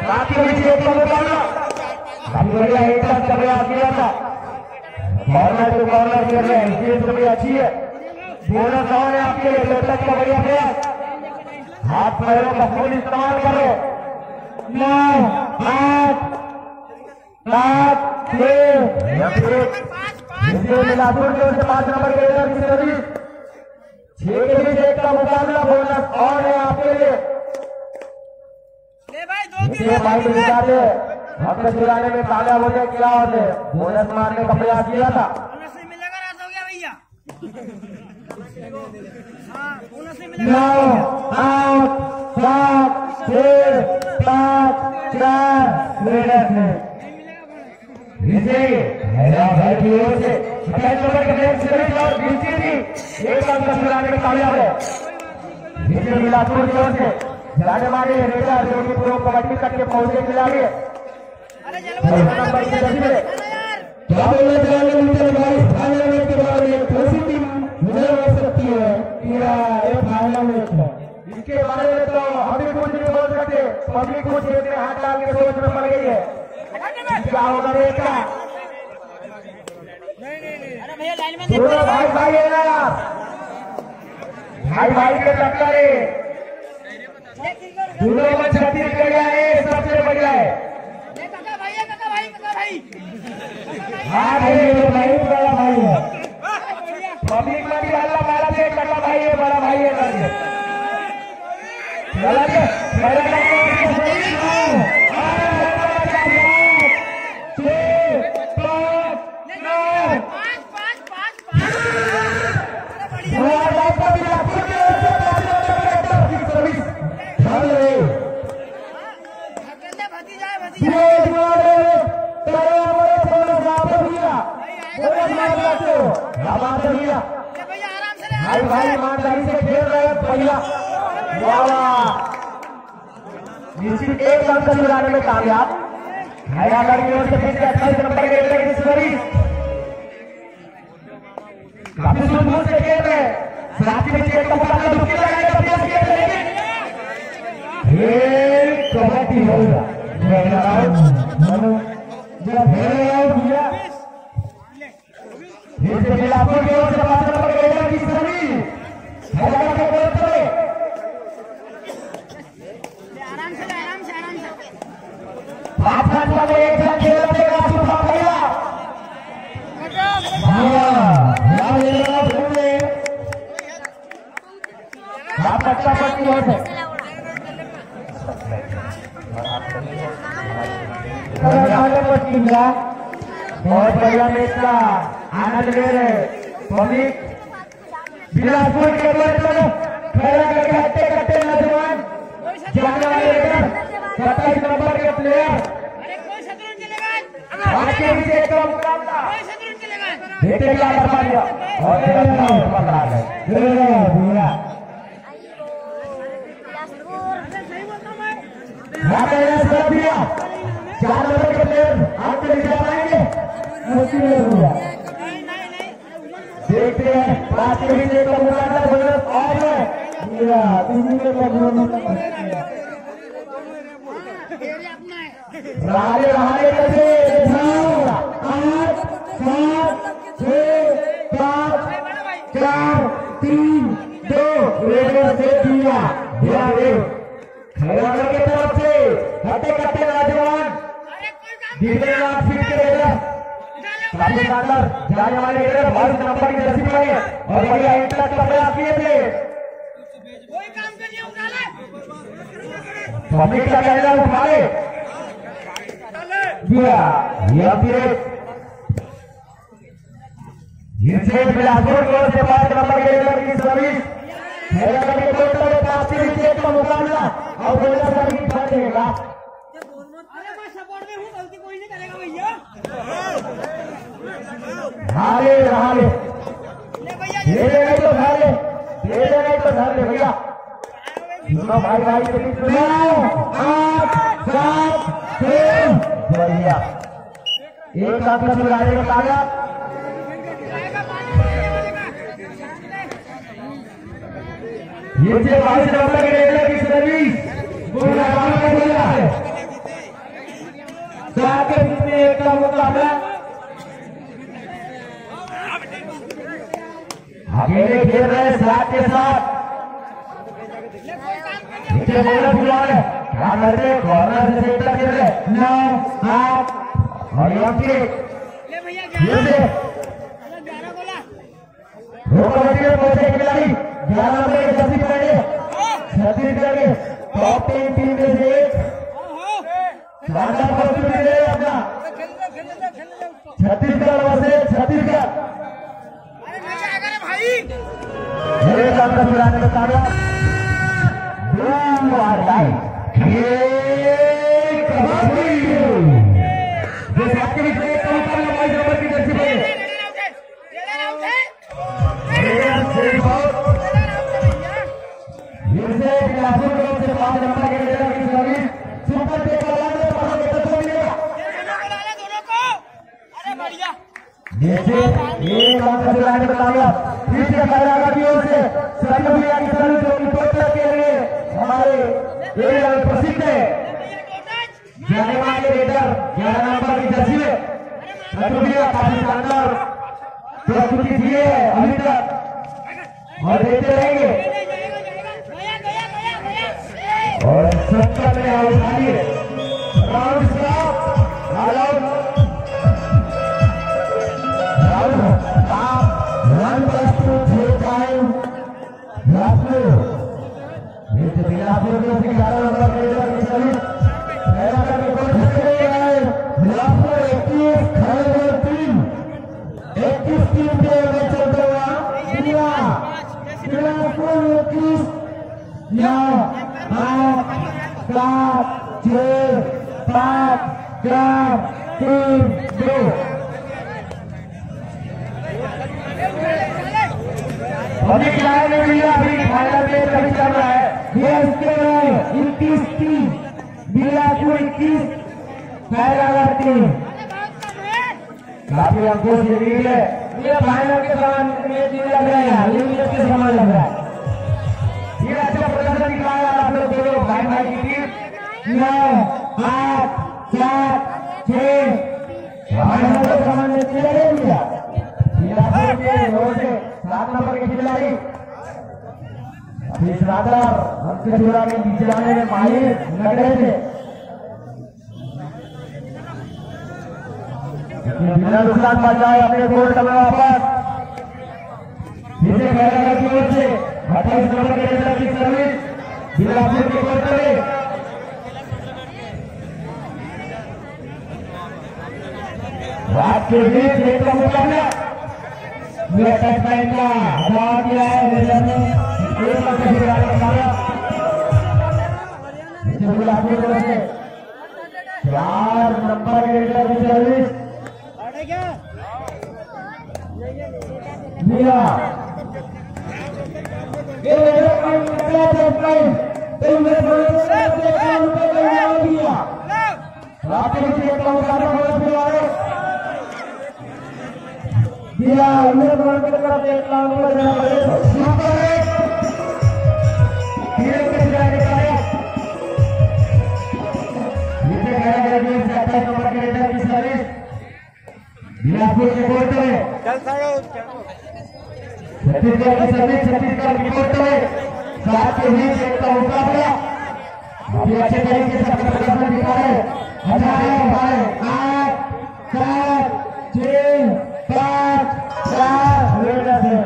आपके पीछे एक मुकाबला काफी बढ़िया एक साथ प्रयास किया था। कॉर्नर टू कॉर्नर खेल रहे हैं, ये तो भी अच्छी है। बोनस और है आपके लिए, दो तक का बढ़िया प्रयास। हाथ पैरों का फुल इस्तेमाल करो। 9 8 7 6 मिलापुर की ओर से 5 नंबर के रेडर की सर्विस। 6 के बीच एक का मुकाबला, बोनस और है आपके लिए। भाई दिखाते हमें चुराने में कामयाब होते क्या होते, बोनस मारने का प्रयास किया था। 9 8 7 6 5 4 रेडर ने भाई की ओर से 27 नंबर के ब्रेक सर्विस और बीसी थी एक अंक चुराने में कामयाब है। बीसी मिलापुर की ओर से जाने माने रेडर जो कि प्रो कबड्डी तक के पहुंचे खिलाड़ी है। नंबर की जर्सी में क्या बोलना चाहेंगे मुझे भाई, फाइनल मैच के बारे में कौन सी टीम मुझे हो सकती है या ये फाइनल मैच है, इसके बारे में तो हम भी कुछ नहीं बोल सकते। पब्लिक कुछ अपने हाथ डाल के सोच में पड़ गई है क्या होगा देखा। भाई भाई है ना, भाई भाई के टक्कर है, दोनों में छत्तीसगढ़ है सबसे बढ़िया है। हाँ भाई भाई बड़ा भाई है, पब्लिक में भी अल्लाह मारा से कटा भाई है, बड़ा भाई है। गलत है भाई भाई ईमानदारी से खेल रहे हैं भैया। निश्चित एक अंक चुराने में कामयाब। हैदराबाद की ओर से फिर 28 नंबर के रेडर की सर्विस काफी दूर से खेल रहे हैं। साथी में चेक का मुकाबला रुकी लगाने का प्रयास किया लेकिन कबड्डी होगा मिलापुर की ओर से 5 नंबर के रेडर की सर्विस हैदराबाद के ओर से आप घंटा में एक साथ खेल रहे हैं भैया। आप अच्छा पट्टी हो बहुत बढ़िया मैच का आनंद ले रहे पब्लिक। बिलासपुर के खड़ा करके हट्टे कट्टे नौजवान जाने वाले 27 नंबर के प्लेयर आगे पीछे एक मुकाबला देखते क्या बता दिया और पकड़ा गए। 4 नंबर के प्लेयर आपके लिए आएंगे, देखते हैं 5 के बीच एक मुकाबला बोनस और रहाले कैसे 8 7 6 5 4 3 2 रेडर से दिया खैरागढ़ की तरफ से हटे कट्टे नौजवान दिखेगा फिर के रेडर काफी शानदार जाने वाले रेडर 22 नंबर की जर्सी में है और बढ़िया एक तक का प्रयास किए थे। पब्लिक का कहना उठाए बिलासपुर की ओर से 5 नंबर के रेडर की सर्विस हैदराबाद के टोटल का मुकाबला और बोनस का भी देगा। हाले हाले दे देंगे तो धर ले, दे देंगे तो धर ले भैया। दोनों भाई भाई के बीच 9 8 7 6 बढ़िया एक अंक चुराने में कामयाब। ये 22 नंबर के रेडर की सर्विस का मुकाबला अकेले खेल रहे साथ के साथ नीचे बोलर खिलाड़ी क्या कर रहे कॉर्नर से सेंटर खेल रहे 9 8 और यहाँ दो कबड्डी में पहुंचे खिलाड़ी 11 नंबर के जर्सी पहने छत्तीसगढ़ के टॉप 10 टीम में से एक शानदार प्रस्तुति दे अपना छत्तीसगढ़ वर्सेस छत्तीसगढ़ मेरे काम का चुराने में कामयाब कबड्डी जो आपके बीच में कम कर लो भाई नंबर की जर्सी पहने जैसे ये काम का चुराने में कामयाब पीछे खैरागा की ओर से सरभैया की तरफ जो टोटल के लिए हमारे एरिया में प्रसिद्ध है जाने वाले रेडर 11 नंबर की जर्सी में सरभैया काफी शानदार प्रस्तुति दिए अभी तक और देते रहेंगे और 70 में आउट खाली राउंड स्टॉप ऑल आउट अभी खिलाड़ी ने मिला अभी फाइनल में कभी चल रहा है ये इसके 21 टीम बिलासपुर 21 खैरागढ़ टीम काफी अंकों से लीड है ये फाइनल के दौरान ये लीड लग रहा है लीड के समान लग रहा है ये अच्छा प्रदर्शन दिखाया आप लोग दोनों भाई भाई की टीम 9 8 4 6 फाइनल के समान ने चले गया बिलासपुर के ओर से 7 नंबर के खिलाड़ी हमसे जुड़ा के नीचे जाने में माहिर लग रहे थे बिना नुकसान बचाए अपने कोर्ट में वापस नीचे खैरागढ़ की ओर से 28 नंबर के रेडर की सर्विस बिलासपुर के कोर्ट में रात के बीच एक का मुकाबला ये टच पॉइंट का हवा किया है रेडर ने एक का खिलाड़ी बताया इसे बिलासपुर की ओर से 4 नंबर के रेडर की सर्विस मिला ये रेडर पॉइंट निकला टच पॉइंट तो मेरे बोले से अकाउंट पे लगा दिया रात के बीच एक का मुकाबला हो रहा है दिया मेरे बोल के तरफ एक लाख में जाना पड़ेगा सुपर हीरो के खिलाड़ी का नीचे खैरागढ़ की 27 नंबर के रेडर की सर्विस बिलासपुर के कोर्ट में चल साड़ो छत्तीसगढ़ की सर्विस छत्तीसगढ़ की कोर्ट में साथ के बीच एक का मुकाबला अभी अच्छे तरीके से प्रदर्शन दिखा रहे अच्छा है भाई 8 7 6 5 4 रेडर है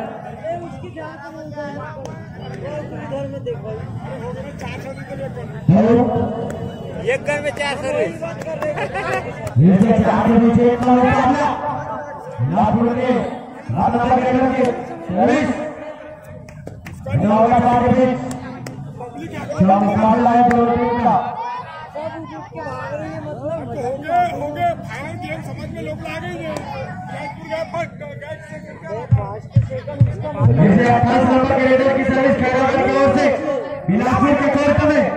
एक घर में 4 सर्विस नीचे 4 के नीचे एक का मुकाबला बिलासपुर के 7 नंबर के रेडर के सर्विस नौका बार के जो मुकाबला है दोनों टीम का होंगे फाइनल गेम समझ में लोग आ गए जैसे 28 नंबर के रेडर की सर्विस खैरागढ़ की ओर से बिलासपुर के कोर्ट में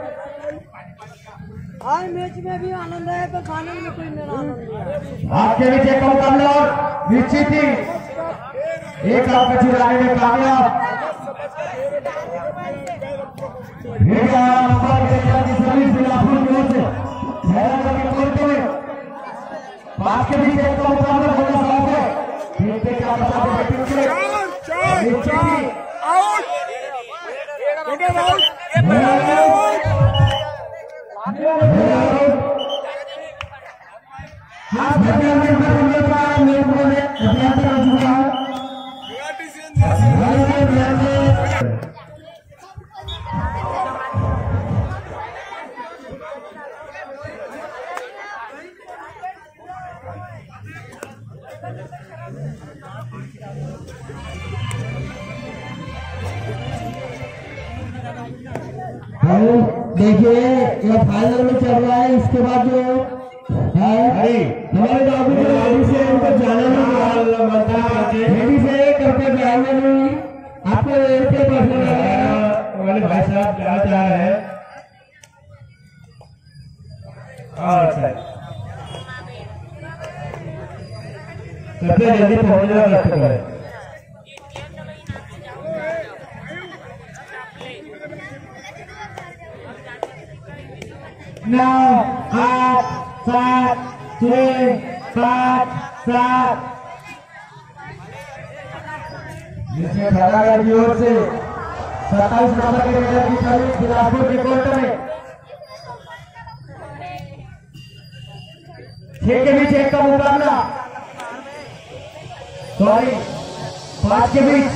आज मैच में भी आनंद है पर फाइनल में कोई मेरा आनंद नहीं है। आपके नीचे का मुकाबला और निश्चित ही एक लाख की लड़ाई में कामयाब नंबर के सर्विस बिलासपुर की ओर से खैरागढ़ के कोर्ट में पांच के बीच एक मुकाबला होगा साहब है नीचे के आप साथ बैटिंग के चार आउट टोटल आउट आप भैया में हमने का मेरे ने अभियान का जुड़ा देखिए ये फाइनल में चल रहा है। इसके बाद जो है हमारे गाड़ी से उनको जाना नहीं से करके जाएंगे नहीं आपको के वाले भाई साहब क्या चाह रहे हैं सबसे जल्दी पहुंचना लगता है। 9 8 7 6 5 7 जिसमें भरागढ़ की ओर से 27 नंबर के रेडर की सर्विस बिलासपुर के कोर्ट में 6 के बीच 1 का मुकाबला सॉरी 5 के बीच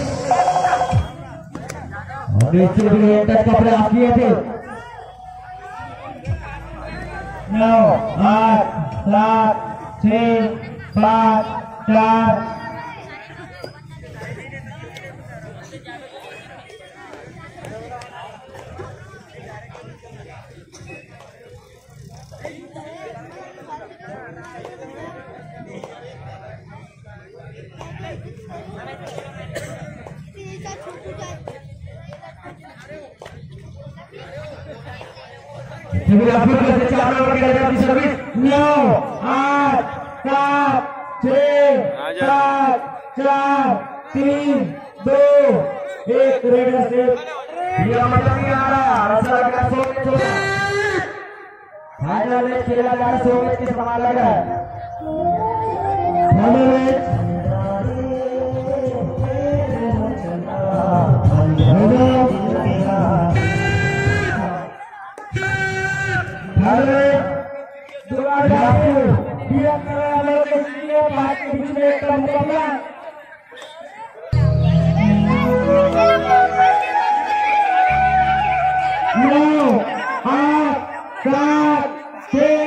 और इससे भी टच का प्रयास किए थे। 9 8 7 6 5 4 4 नंबर के रेडर की सर्विस 9 8 7 6 7 4 3 2 1 रेडर से यह मतलब नहीं आ रहा ऐसा लग रहा 100 फाइनल में खेला जा रहा 100 के समान लग रहा है। फाइनल में बीच में एक मुकाबला 9 8 7 6